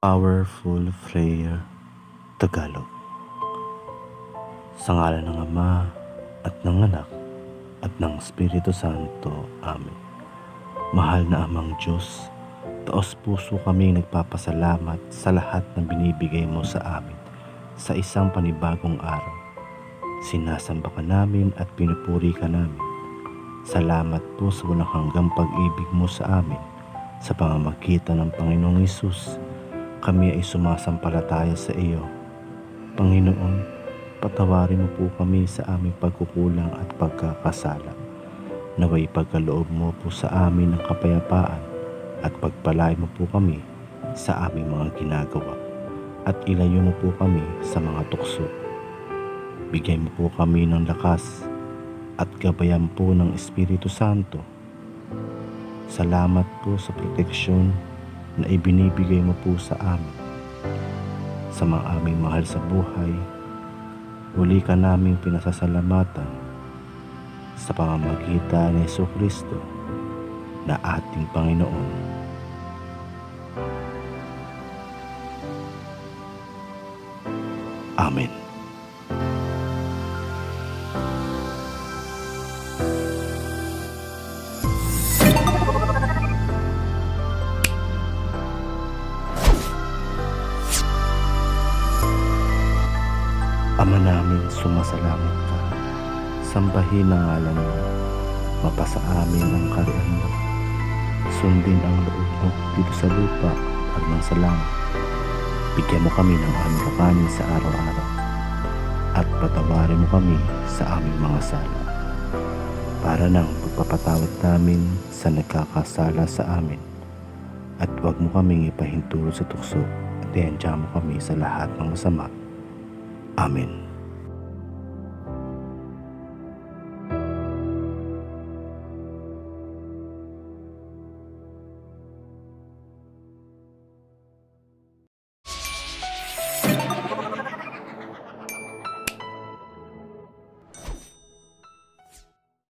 Powerful Prayer Tagalog. Sa ngalan ng Ama at ng Anak at ng Espiritu Santo. Amen. Mahal na Amang Diyos, taos puso kami nagpapasalamat sa lahat ng binibigay mo sa amin sa isang panibagong araw. Sinasamba ka namin at pinupuri ka namin. Salamat po sa walang hanggang pag-ibig mo sa amin. Sa pamamagitan ng Panginoong Hesus, kami ay sumasampalataya sa iyo. Panginoon, patawarin mo po kami sa aming pagkukulang at pagkakasala. Naway pagkaloob mo po sa amin ng kapayapaan at pagpalain mo po kami sa aming mga ginagawa at ilayo mo po kami sa mga tukso. Bigyan mo po kami ng lakas at gabayan po ng Espiritu Santo. Salamat po sa proteksyon na ibinibigay mo po sa amin. Sa mga aming mahal sa buhay, muli ka naming pinasasalamatan sa pamamagitan ni Jesucristo na ating Panginoon. Amen. Ama namin, sumasalamat ka. Sambahin ang ngalan mo. Mapasa amin ang kaharian mo. Sundin ang loob mo dito sa lupa hanggang sa langit. Bigyan mo kami ng aming kakanin sa araw-araw. At patawarin mo kami sa aming mga sala. Para nang pagpapatawad namin sa nagkakasala sa amin. At huwag mo kaming ipahintulot sa tukso at ihandya mo kami sa lahat ng masama. Amen.